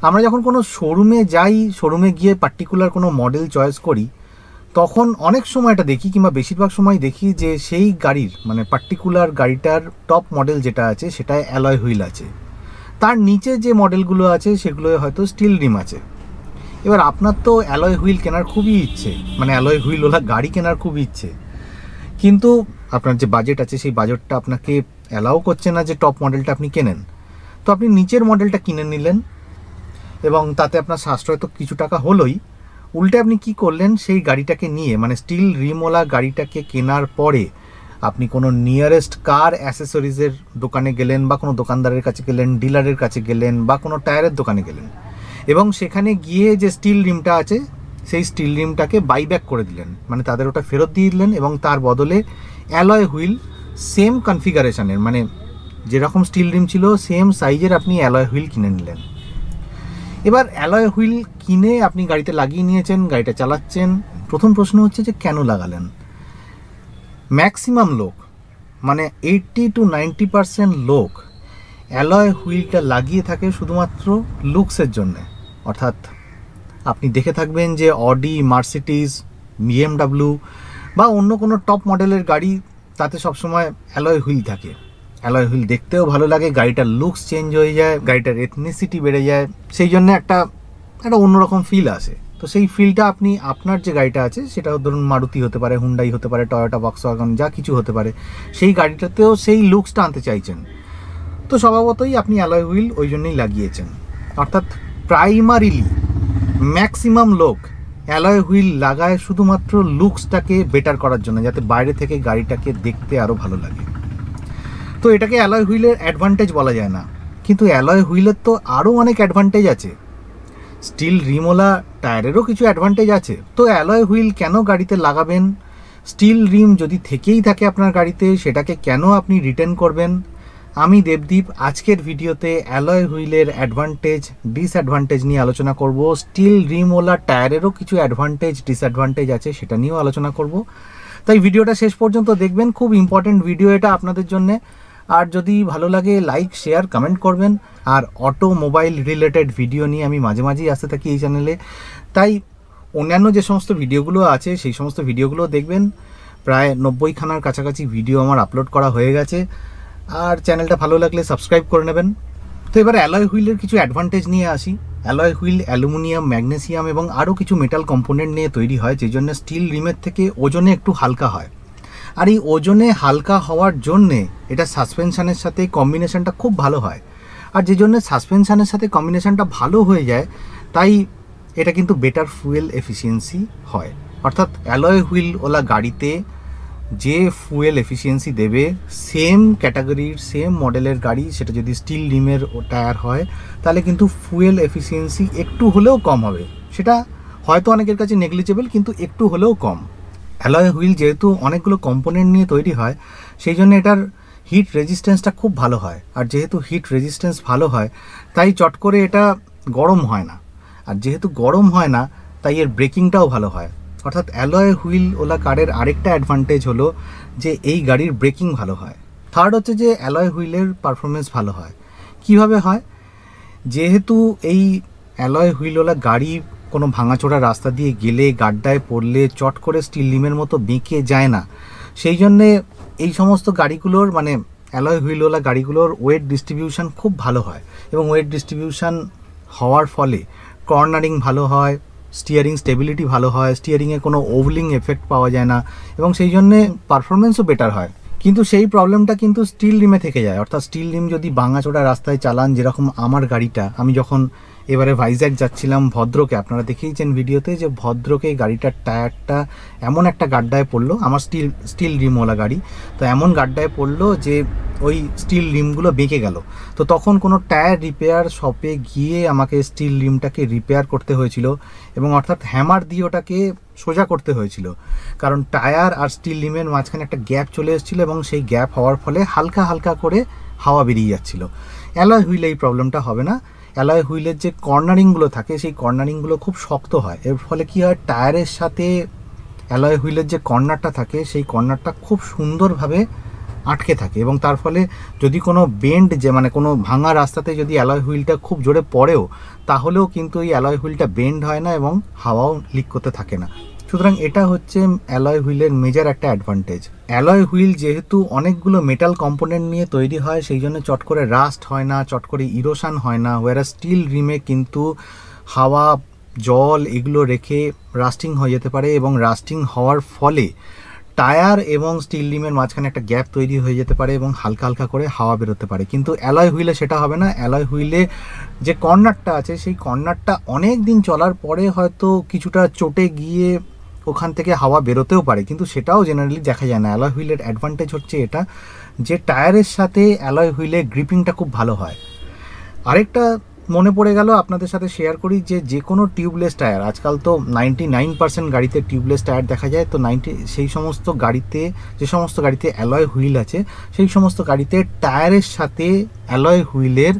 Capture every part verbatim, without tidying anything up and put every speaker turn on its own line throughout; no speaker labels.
আমরা যখন কোনো শোরুমে যাই, শোরুমে গিয়ে পার্টিকুলার কোনো মডেল চয়েস করি, তখন অনেক সময় এটা দেখি কিংবা বেশিরভাগ সময় দেখি যে সেই গাড়ির মানে পার্টিকুলার গাড়িটার টপ মডেল যেটা আছে সেটায় অ্যালয় হুইল আছে, তার নিচে যে মডেলগুলো আছে সেগুলো হয়তো স্টিল রিম আছে। এবার আপনার তো অ্যালয় হুইল কেনার খুবই ইচ্ছে, মানে অ্যালয় হুইল ওলা গাড়ি কেনার খুবই ইচ্ছে, কিন্তু আপনার যে বাজেট আছে সেই বাজেটটা আপনাকে অ্যালাউ করছে না যে টপ মডেলটা আপনি কেনেন। তো আপনি নিচের মডেলটা কিনে নিলেন এবং তাতে আপনার সাশ্রয় তো কিছু টাকা হলোই, উল্টে আপনি কি করলেন, সেই গাড়িটাকে নিয়ে মানে স্টিল রিমওয়ালা গাড়িটাকে কেনার পরে আপনি কোনো নিয়ারেস্ট কার অ্যাসেসরিজের দোকানে গেলেন বা কোনো দোকানদারের কাছে গেলেন, ডিলারের কাছে গেলেন বা কোনো টায়ারের দোকানে গেলেন এবং সেখানে গিয়ে যে স্টিল রিমটা আছে সেই স্টিল রিমটাকে বাইব্যাক করে দিলেন, মানে তাদের ওটা ফেরত দিয়ে দিলেন এবং তার বদলে অ্যালয় হুইল সেম কনফিগারেশনের মানে যেরকম স্টিল রিম ছিল সেম সাইজের আপনি অ্যালয় হুইল কিনে নিলেন। এবার অ্যালয় হুইল কিনে আপনি গাড়িতে লাগিয়ে নিয়েছেন, গাড়িটা চালাচ্ছেন। প্রথম প্রশ্ন হচ্ছে যে কেন লাগালেন? ম্যাক্সিমাম লোক মানে এইট্টি টু নাইনটি পারসেন্ট লোক অ্যালয় হুইলটা লাগিয়ে থাকে শুধুমাত্র লুকসের জন্যে। অর্থাৎ আপনি দেখে থাকবেন যে অডি, মার্সিডিজ, বিএমডাব্লিউ বা অন্য কোনো টপ মডেলের গাড়ি তাতে সবসময় অ্যালয় হুইল থাকে। অ্যালয় হুইল দেখতেও ভালো লাগে, গাড়িটার লুকস চেঞ্জ হয়ে যায়, গাড়িটার এথনিসিটি বেড়ে যায়, সেই জন্য একটা একটা অন্যরকম ফিল আসে। তো সেই ফিলটা আপনি আপনার যে গাড়িটা আছে সেটা ধরুন মারুতি হতে পারে, হুন্ডাই হতে পারে, টয়োটা, ভক্সওয়াগন, যা কিছু হতে পারে, সেই গাড়িটাতেও সেই লুকসটা আনতে চাইছেন। তো স্বভাবতই আপনি অ্যালয় হুইল ওই জন্যই লাগিয়েছেন। অর্থাৎ প্রাইমারিলি ম্যাক্সিমাম লোক অ্যালয় হুইল লাগায় শুধুমাত্র লুকসটাকে বেটার করার জন্য, যাতে বাইরে থেকে গাড়িটাকে দেখতে আরও ভালো লাগে। তো এটাকে অ্যালয় হুইলের অ্যাডভান্টেজ বলা যায় না, কিন্তু অ্যালয় হুইলের তো আরও অনেক অ্যাডভান্টেজ আছে। স্টিল রিমওয়ালা টায়ারেরও কিছু অ্যাডভান্টেজ আছে। তো অ্যালয় হুইল কেন গাড়িতে লাগাবেন? স্টিল রিম যদি থেকেই থাকে আপনার গাড়িতে, সেটাকে কেন আপনি রিটার্ন করবেন? আমি দেবদীপ আজকের ভিডিওতে অ্যালয় হুইলের অ্যাডভান্টেজ ডিসঅ্যাডভান্টেজ নিয়ে আলোচনা করব। স্টিল রিমওয়ালা টায়ারেরও কিছু অ্যাডভান্টেজ ডিসঅ্যাডভান্টেজ আছে, সেটা নিয়েও আলোচনা করব। তাই ভিডিওটা শেষ পর্যন্ত দেখবেন, খুব ইম্পর্টেন্ট ভিডিও এটা আপনাদের জন্যে। আর যদি ভালো লাগে লাইক, শেয়ার, কমেন্ট করবেন। আর অটোমোবাইল রিলেটেড ভিডিও নিয়ে আমি মাঝে মাঝেই আসতে থাকি এই চ্যানেলে, তাই অন্যান্য যে সমস্ত ভিডিওগুলো আছে সেই সমস্ত ভিডিওগুলো দেখবেন। প্রায় নব্বইখানার কাছাকাছি ভিডিও আমার আপলোড করা হয়ে গেছে, আর চ্যানেলটা ভালো লাগলে সাবস্ক্রাইব করে নেবেন। তো এবার অ্যালয় হুইলের কিছু অ্যাডভান্টেজ নিয়ে আসি। অ্যালয় হুইল অ্যালুমিনিয়াম, ম্যাগনেসিয়াম এবং আরও কিছু মেটাল কম্পোনেন্ট নিয়ে তৈরি হয়, যে জন্য স্টিল রিমের থেকে ওজনে একটু হালকা হয়। আর এই ওজনে হালকা হওয়ার জন্যে এটা সাসপেনশানের সাথে কম্বিনেশনটা খুব ভালো হয়। আর যে জন্য সাসপেনশানের সাথে কম্বিনেশনটা ভালো হয়ে যায়, তাই এটা কিন্তু বেটার ফুয়েল এফিসিয়েন্সি হয়। অর্থাৎ অ্যালয় হুইল ওলা গাড়িতে যে ফুয়েল এফিসিয়েন্সি দেবে, সেম ক্যাটাগরির সেম মডেলের গাড়ি সেটা যদি স্টিল রিমের টায়ার হয়, তাহলে কিন্তু ফুয়েল এফিসিয়েন্সি একটু হলেও কম হবে। সেটা হয়তো অনেকের কাছে নেগলিজেবল, কিন্তু একটু হলেও কম। অ্যালয় হুইল যেহেতু অনেকগুলো কম্পোনেন্ট নিয়ে তৈরি হয়, সেই জন্য এটার হিট রেজিস্ট্যান্সটা খুব ভালো হয়। আর যেহেতু হিট রেজিস্ট্যান্স ভালো হয়, তাই চট করে এটা গরম হয় না। আর যেহেতু গরম হয় না, তাই এর ব্রেকিংটাও ভালো হয়। অর্থাৎ অ্যালয় হুইল ওলা কারের আরেকটা অ্যাডভান্টেজ হলো যে এই গাড়ির ব্রেকিং ভালো হয়। থার্ড হচ্ছে যে অ্যালয় হুইলের পারফরমেন্স ভালো হয়। কিভাবে হয়? যেহেতু এই অ্যালয় হুইলওয়ালা গাড়ি কোনো ভাঙাচোরা রাস্তা দিয়ে গেলে, গাড্ডায় পড়লে চট করে স্টিল রিমের মতো বেঁকে যায় না, সেই জন্যে এই সমস্ত গাড়িগুলোর মানে অ্যালয় হুইলওয়ালা গাড়িগুলোর ওয়েট ডিস্ট্রিবিউশন খুব ভালো হয়। এবং ওয়েট ডিস্ট্রিবিউশন হওয়ার ফলে কর্নারিং ভালো হয়, স্টিয়ারিং স্টেবিলিটি ভালো হয়, স্টিয়ারিংয়ে কোনো ওভলিং এফেক্ট পাওয়া যায় না, এবং সেই জন্যে পারফরমেন্সও বেটার হয়। কিন্তু সেই প্রবলেমটা কিন্তু স্টিল রিমে থেকে যায়। অর্থাৎ স্টিল রিম যদি ভাঙাচোরা রাস্তায় চালান, যেরকম আমার গাড়িটা, আমি যখন এবারে ভাইজ্যাক যাচ্ছিলাম ভদ্রকে, আপনারা দেখেইছেন ভিডিওতে যে ভদ্রকে গাড়িটার টায়ারটা এমন একটা গাড্ডায় পড়লো, আমার স্টিল স্টিল রিমওয়ালা গাড়ি, তো এমন গাড্ডায় পড়লো যে ওই স্টিল রিমগুলো বেঁকে গেল। তো তখন কোনো টায়ার রিপেয়ার শপে গিয়ে আমাকে স্টিল রিমটাকে রিপেয়ার করতে হয়েছিল, এবং অর্থাৎ হ্যামার দিয়ে ওটাকে সোজা করতে হয়েছিল, কারণ টায়ার আর স্টিল রিমের মাঝখানে একটা গ্যাপ চলে এসেছিলো, এবং সেই গ্যাপ হওয়ার ফলে হালকা হালকা করে হাওয়া বেরিয়ে যাচ্ছিল। অ্যালয় হুইলে এই প্রবলেমটা হবে না। অ্যালয় হুইলের যে কর্নারিংগুলো থাকে, সেই কর্নারিংগুলো খুব শক্ত হয়। এর ফলে কী হয়, টায়ারের সাথে অ্যালয় হুইলের যে কর্নারটা থাকে, সেই কর্নারটা খুব সুন্দরভাবে আটকে থাকে এবং তার ফলে যদি কোনো বেন্ড যে মানে কোনো ভাঙা রাস্তাতে যদি অ্যালয় হুইলটা খুব জোরে পড়েও তাহলেও কিন্তু এই অ্যালয় হুইলটা বেন্ড হয় না এবং হাওয়াও লিক করতে থাকে না। সুতরাং এটা হচ্ছে অ্যালয় হুইলের মেজর একটা অ্যাডভান্টেজ। অ্যালয় হুইল যেহেতু অনেকগুলো মেটাল কম্পোনেন্ট নিয়ে তৈরি হয় সেই জন্য চট করে রাস্ট হয় না, চট করে ইরোশন হয় না। ওয়ারা স্টিল রিমে কিন্তু হাওয়া, জল এগুলো রেখে রাস্টিং হয়ে যেতে পারে এবং রাস্টিং হওয়ার ফলে টায়ার এবং স্টিল রিমের মাঝখানে একটা গ্যাপ তৈরি হয়ে যেতে পারে এবং হালকা হালকা করে হাওয়া বেরোতে পারে। কিন্তু অ্যালয় হুইলে সেটা হবে না। অ্যালয় হুইলে যে কর্নারটা আছে সেই কর্নারটা অনেক দিন চলার পরে হয়তো কিছুটা চটে গিয়ে ওখান থেকে হাওয়া বেরোতেও পারে, কিন্তু সেটাও জেনারেলি দেখা যায় না। অ্যালয় হুইলের অ্যাডভান্টেজ হচ্ছে এটা যে টায়ারের সাথে অ্যালয় হুইলে গ্রিপিংটা খুব ভালো হয়। আরেকটা মনে পড়ে গেল আপনাদের সাথে শেয়ার করি যে যে কোনো টিউবলেস টায়ার, আজকাল তো নাইনটি নাইন পার্সেন্ট গাড়িতে টিউবলেস টায়ার দেখা যায়, তো নাইনটি সেই সমস্ত গাড়িতে যে সমস্ত গাড়িতে অ্যালয় হুইল আছে সেই সমস্ত গাড়িতে টায়ারের সাথে অ্যালয় হুইলের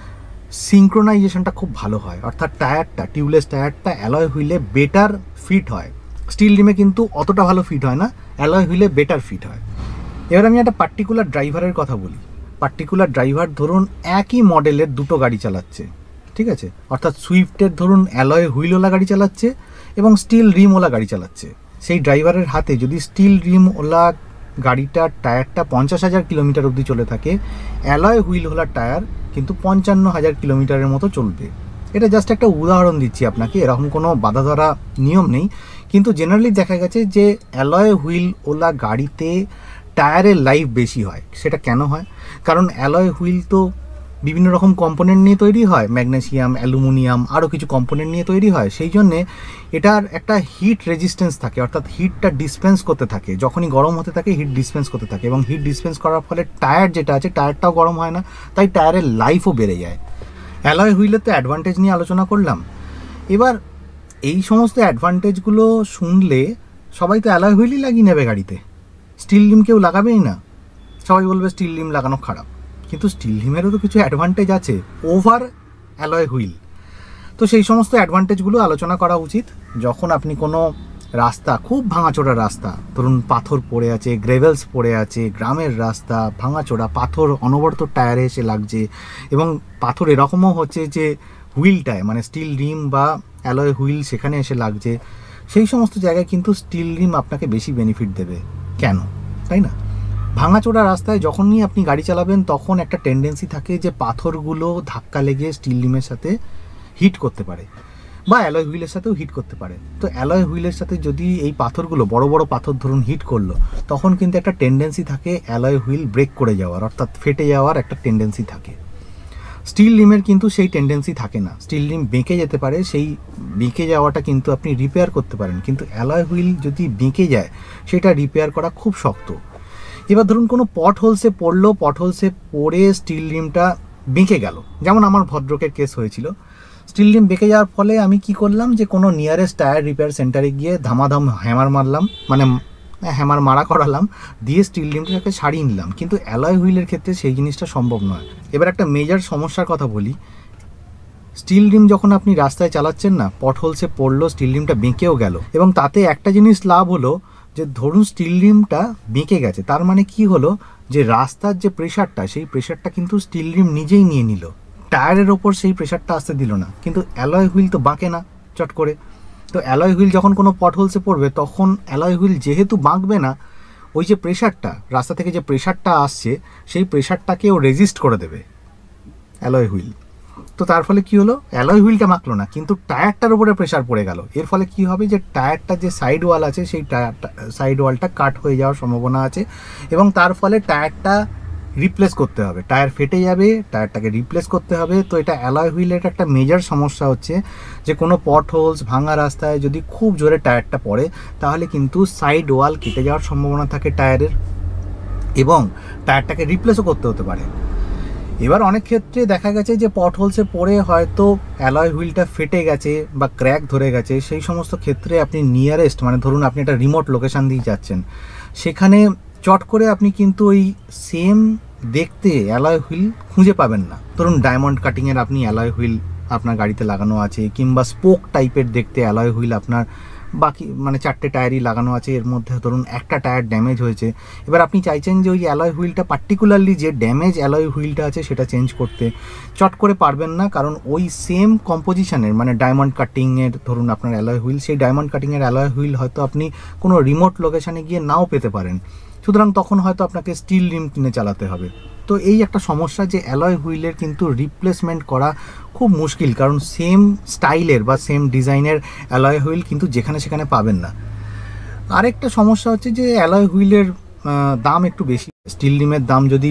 সিঙ্ক্রোনাইজেশনটা খুব ভালো হয়, অর্থাৎ টায়ারটা টিউবলেস টায়ারটা অ্যালয় হুইলে বেটার ফিট হয়। স্টিল রিমে কিন্তু অতটা ভালো ফিট হয় না, অ্যালয় হুইলে বেটার ফিট হয়। এবার আমি একটা পার্টিকুলার ড্রাইভারের কথা বলি। পার্টিকুলার ড্রাইভার ধরুন একই মডেলের দুটো গাড়ি চালাচ্ছে, ঠিক আছে, অর্থাৎ সুইফটের ধরুন অ্যালয় হুইলওয়ালা গাড়ি চালাচ্ছে এবং স্টিল রিমওয়ালা গাড়ি চালাচ্ছে। সেই ড্রাইভারের হাতে যদি স্টিল রিমওয়ালা গাড়িটার টায়ারটা পঞ্চাশ হাজার কিলোমিটার অবধি চলে থাকে, অ্যালয় হুইলওয়ালা টায়ার কিন্তু পঞ্চান্ন হাজার কিলোমিটারের মতো চলবে। এটা জাস্ট একটা উদাহরণ দিচ্ছি আপনাকে, এরকম কোনো বাধা ধরা নিয়ম নেই, কিন্তু জেনারেলি দেখা গেছে যে অ্যালয় হুইলওয়ালা গাড়িতে টায়ারের লাইফ বেশি হয়। সেটা কেন হয়? কারণ অ্যালয় হুইল তো বিভিন্ন রকম কম্পোনেন্ট নিয়ে তৈরি হয়, ম্যাগনেসিয়াম, অ্যালুমিনিয়াম, আরও কিছু কম্পোনেন্ট নিয়ে তৈরি হয়। সেই জন্যে এটার একটা হিট রেজিস্ট্যান্স থাকে, অর্থাৎ হিটটা ডিসপেন্স করতে থাকে, যখনই গরম হতে থাকে হিট ডিসপেন্স করতে থাকে এবং হিট ডিসপেন্স করার ফলে টায়ার যেটা আছে টায়ারটাও গরম হয় না, তাই টায়ারের লাইফও বেড়ে যায়। অ্যালয় হুইলের তো অ্যাডভান্টেজ নিয়ে আলোচনা করলাম। এবার এই সমস্ত অ্যাডভান্টেজগুলো শুনলে সবাই তো অ্যালয় হুইলই লাগিয়ে নেবে গাড়িতে, স্টিল রিম কেউ লাগাবেই না। সবাই বলবে স্টিল রিম লাগানো খারাপ, কিন্তু স্টিল রিমেরও তো কিছু অ্যাডভান্টেজ আছে ওভার অ্যালয় হুইল। তো সেই সমস্ত অ্যাডভান্টেজগুলো আলোচনা করা উচিত যখন আপনি কোনো রাস্তা, খুব ভাঙাচোরা রাস্তা, ধরুন পাথর পড়ে আছে, গ্রেভেলস পড়ে আছে, গ্রামের রাস্তা ভাঙাচোরা, পাথর অনবরত টায়ারে এসে লাগছে এবং পাথর এরকমও হচ্ছে যে হুইলটায় মানে স্টিল রিম বা অ্যালয় হুইল সেখানে এসে লাগছে, সেই সমস্ত জায়গায় কিন্তু স্টিল রিম আপনাকে বেশি বেনিফিট দেবে। কেন, তাই না? ভাঙাচোরা রাস্তায় যখনই আপনি গাড়ি চালাবেন তখন একটা টেন্ডেন্সি থাকে যে পাথরগুলো ধাক্কা লেগে স্টিল রিমের সাথে হিট করতে পারে বা অ্যালয় হুইলের সাথেও হিট করতে পারে। তো অ্যালয় হুইলের সাথে যদি এই পাথরগুলো, বড় বড় পাথর ধরুন হিট করলো, তখন কিন্তু একটা টেন্ডেন্সি থাকে অ্যালয় হুইল ব্রেক করে যাওয়ার, অর্থাৎ ফেটে যাওয়ার একটা টেন্ডেন্সি থাকে। স্টিল রিমের কিন্তু সেই টেন্ডেন্সি থাকে না, স্টিল রিম বেঁকে যেতে পারে, সেই বেঁকে যাওয়াটা কিন্তু আপনি রিপেয়ার করতে পারেন, কিন্তু অ্যালয় হুইল যদি বেঁকে যায় সেটা রিপেয়ার করা খুব শক্ত। এবার ধরুন কোনো পট হোলসে পড়লো, পট হোলসে পড়ে স্টিল রিমটা বেঁকে গেল, যেমন আমার ভদ্রকের কেস হয়েছিল। স্টিল রিম বেঁকে যাওয়ার ফলে আমি কি করলাম যে কোনো নিয়ারেস্ট টায়ার রিপেয়ার সেন্টারে গিয়ে ধামাধাম হ্যামার মারলাম, মানে হ্যামার মারা করালাম, দিয়ে স্টিল রিমটাকে সারিয়ে নিলাম। কিন্তু অ্যালয় হুইলের ক্ষেত্রে সেই জিনিসটা সম্ভব নয়। এবার একটা মেজর সমস্যার কথা বলি। স্টিল রিম যখন আপনি রাস্তায় চালাচ্ছেন না, পট হোলসে পড়লো, স্টিল রিমটা বেঁকেও গেল এবং তাতে একটা জিনিস লাভ হলো যে ধরুন স্টিল রিমটা বেঁকে গেছে, তার মানে কি হলো যে রাস্তার যে প্রেশারটা সেই প্রেশারটা কিন্তু স্টিল রিম নিজেই নিয়ে নিল, টায়ারের ওপর সেই প্রেশারটা আসতে দিল না। কিন্তু অ্যালয় হুইল তো বাঁকে না চট করে, তো অ্যালয় হুইল যখন কোনো পট হোলসে পড়বে তখন অ্যালয় হুইল যেহেতু বাঁকবে না, ওই যে প্রেশারটা রাস্তা থেকে যে প্রেশারটা আসছে সেই প্রেশারটাকেও রেজিস্ট করে দেবে অ্যালয় হুইল। তো তার ফলে কি হলো, অ্যালয় হুইলটা মাখলো না কিন্তু টায়ারটার উপরে প্রেশার পড়ে গেল। এর ফলে কি হবে যে টায়ারটা যে সাইড ওয়াল আছে সেই টায়ারটা সাইড ওয়ালটা কাট হয়ে যাওয়ার সম্ভাবনা আছে এবং তার ফলে টায়ারটা রিপ্লেস করতে হবে, টায়ার ফেটে যাবে, টায়ারটাকে রিপ্লেস করতে হবে। তো এটা অ্যালয় হুইলের একটা মেজর সমস্যা হচ্ছে যে কোনো পট হোলস, ভাঙা রাস্তায় যদি খুব জোরে টায়ারটা পড়ে তাহলে কিন্তু সাইড ওয়াল কেটে যাওয়ার সম্ভাবনা থাকে টায়ারের এবং টায়ারটাকে রিপ্লেসও করতে হতে পারে। এবার অনেক ক্ষেত্রে দেখা গেছে যে পট হোলসে পড়ে হয়তো অ্যালয় হুইলটা ফেটে গেছে বা ক্র্যাক ধরে গেছে, সেই সমস্ত ক্ষেত্রে আপনি নিয়ারেস্ট, মানে ধরুন আপনি একটা রিমোট লোকেশান দিয়ে যাচ্ছেন, সেখানে চট করে আপনি কিন্তু ওই সেম দেখতে অ্যালয় হুইল খুঁজে পাবেন না। ধরুন ডায়মন্ড কাটিংয়ের আপনি অ্যালয় হুইল আপনার গাড়িতে লাগানো আছে, কিংবা স্পোক টাইপের দেখতে অ্যালয় হুইল আপনার বাকি মানে চারটে টায়ারই লাগানো আছে, এর মধ্যে ধরুন একটা টায়ার ড্যামেজ হয়েছে, এবার আপনি চাইছেন যে ওই অ্যালয় হুইলটা পার্টিকুলারলি যে ড্যামেজ অ্যালয় হুইলটা আছে সেটা চেঞ্জ করতে, চট করে পারবেন না, কারণ ওই সেম কম্পোজিশনের মানে ডায়মন্ড কাটিংয়ের ধরুন আপনার অ্যালয় হুইল, সেই ডায়মন্ড কাটিংয়ের অ্যালয় হুইল হয়তো আপনি কোনো রিমোট লোকেশানে গিয়ে নাও পেতে পারেন, সুতরাং তখন হয়তো আপনাকে স্টিল রিম কিনে চালাতে হবে। তো এই একটা সমস্যা যে অ্যালয় হুইলের কিন্তু রিপ্লেসমেন্ট করা খুব মুশকিল, কারণ সেম স্টাইলের বা সেম ডিজাইনের অ্যালয় হুইল কিন্তু যেখানে সেখানে পাবেন না। আরেকটা সমস্যা হচ্ছে যে অ্যালয় হুইলের দাম একটু বেশি। স্টিল রিমের দাম যদি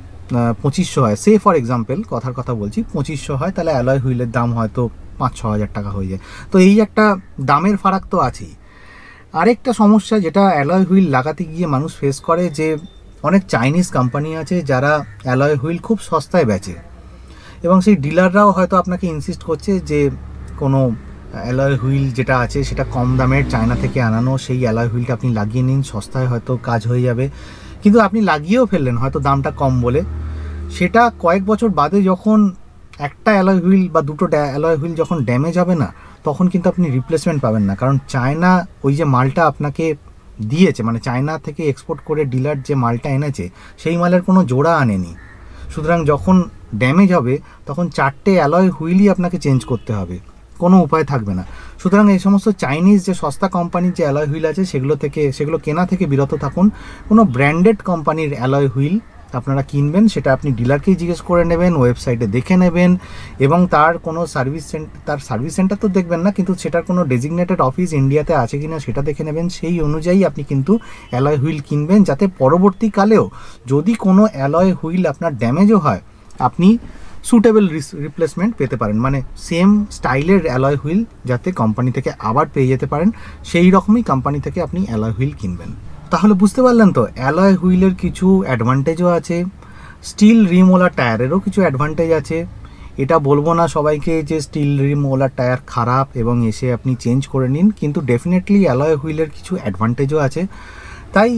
পঁচিশশো হয়, সে ফর এক্সাম্পল কথার কথা বলছি, পঁচিশশো হয়, তাহলে অ্যালয় হুইলের দাম হয়তো পাঁচ ছ হাজার টাকা হয়ে যায়। তো এই একটা দামের ফারাক তো আছেই। আরেকটা সমস্যা যেটা অ্যালয় হুইল লাগাতে গিয়ে মানুষ ফেস করে, যে অনেক চাইনিজ কোম্পানি আছে যারা অ্যালয় হুইল খুব সস্তায় বেচে, এবং সেই ডিলাররাও হয়তো আপনাকে ইনসিস্ট করছে যে কোনো অ্যালয় হুইল যেটা আছে সেটা কম দামের চায়না থেকে আনানো, সেই অ্যালয় হুইলটা আপনি লাগিয়ে নিন, সস্তায় হয়তো কাজ হয়ে যাবে। কিন্তু আপনি লাগিয়েও ফেললেন হয়তো দামটা কম বলে, সেটা কয়েক বছর বাদে যখন একটা অ্যালয় হুইল বা দুটো অ্যালয় হুইল যখন ড্যামেজ হবে না, তখন কিন্তু আপনি রিপ্লেসমেন্ট পাবেন না, কারণ চায়না ওই যে মালটা আপনাকে দিয়েছে, মানে চায়না থেকে এক্সপোর্ট করে ডিলার যে মালটা এনেছে সেই মালের কোনো জোড়া আনেনি, সুতরাং যখন ড্যামেজ হবে তখন চারটে অ্যালয় হুইলই আপনাকে চেঞ্জ করতে হবে, কোনো উপায় থাকবে না। সুতরাং এই সমস্ত চাইনিজ যে সস্তা কোম্পানির যে অ্যালয় হুইল আছে সেগুলো থেকে সেগুলো কেনা থেকে বিরত থাকুন। কোনো ব্র্যান্ডেড কোম্পানির অ্যালয় হুইল আপনারা কিনবেন, সেটা আপনি ডিলারকেই জিজ্ঞেস করে নেবেন, ওয়েবসাইটে দেখে নেবেন, এবং তার কোনো সার্ভিস সেন্টার তার সার্ভিস সেন্টার তো দেখবেন না, কিন্তু সেটার কোনো ডেজিগনেটেড অফিস ইন্ডিয়াতে আছে কিনা সেটা দেখে নেবেন। সেই অনুযায়ী আপনি কিন্তু অ্যালয় হুইল কিনবেন, যাতে পরবর্তীকালেও যদি কোনো অ্যালয় হুইল আপনার ড্যামেজও হয় আপনি সুটেবল রিপ্লেসমেন্ট পেতে পারেন, মানে সেম স্টাইলের অ্যালয় হুইল যাতে কোম্পানি থেকে আবার পেয়ে যেতে পারেন, সেই রকমই কোম্পানি থেকে আপনি অ্যালয় হুইল কিনবেন। তাহলে বুঝতে পারলেন তো, অ্যালয় হুইলের কিছু অ্যাডভান্টেজও আছে, স্টিল রিমওয়ালা টায়ারেরও কিছু অ্যাডভান্টেজ আছে। এটা বলবো না সবাইকে যে স্টিল রিমওয়ালা টায়ার খারাপ এবং এসে আপনি চেঞ্জ করে নিন, কিন্তু ডেফিনেটলি অ্যালয় হুইলের কিছু অ্যাডভান্টেজও আছে। তাই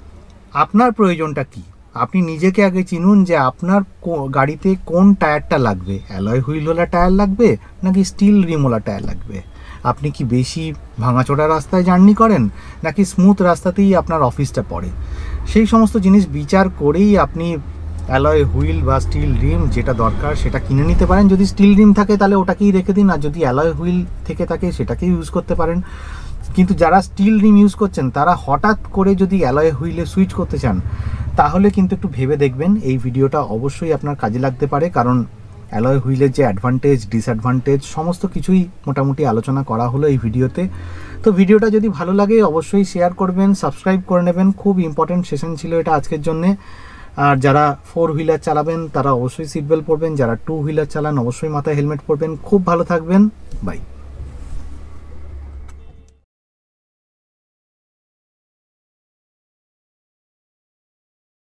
আপনার প্রয়োজনটা কী, আপনি নিজেকে আগে চিনুন যে আপনার গাড়িতে কোন টায়ারটা লাগবে, অ্যালয় হুইলওয়ালা টায়ার লাগবে নাকি স্টিল রিমওয়ালা টায়ার লাগবে, আপনি কি বেশি ভাঙাচোরা রাস্তায় জার্নি করেন নাকি স্মুথ রাস্তাতেই আপনার অফিসটা পড়ে, সেই সমস্ত জিনিস বিচার করেই আপনি অ্যালয় হুইল বা স্টিল রিম যেটা দরকার সেটা কিনে নিতে পারেন। যদি স্টিল রিম থাকে তাহলে ওটাকেই রেখে দিন, আর যদি অ্যালয় হুইল থেকে থাকে সেটাকেই ইউজ করতে পারেন। কিন্তু যারা স্টিল রিম ইউজ করছেন তারা হঠাৎ করে যদি অ্যালয় হুইলে সুইচ করতে চান তাহলে কিন্তু একটু ভেবে দেখবেন। এই ভিডিওটা অবশ্যই আপনার কাজে লাগতে পারে, কারণ অ্যালয় হুইলের যে অ্যাডভান্টেজ ডিসঅ্যাডভান্টেজ সমস্ত কিছুই মোটামুটি আলোচনা করা হলো এই ভিডিওতে। তো ভিডিওটা যদি ভালো লাগে অবশ্যই শেয়ার করবেন, সাবস্ক্রাইব করে নেবেন, খুব ইম্পর্টেন্ট সেশন ছিল এটা আজকের জন্যে। আর যারা ফোর হুইলার চালাবেন তারা অবশ্যই সিট বেল্ট পরবেন, যারা টু হুইলার চালান অবশ্যই মাথায় হেলমেট পরবেন। খুব ভালো থাকবেন, বাই।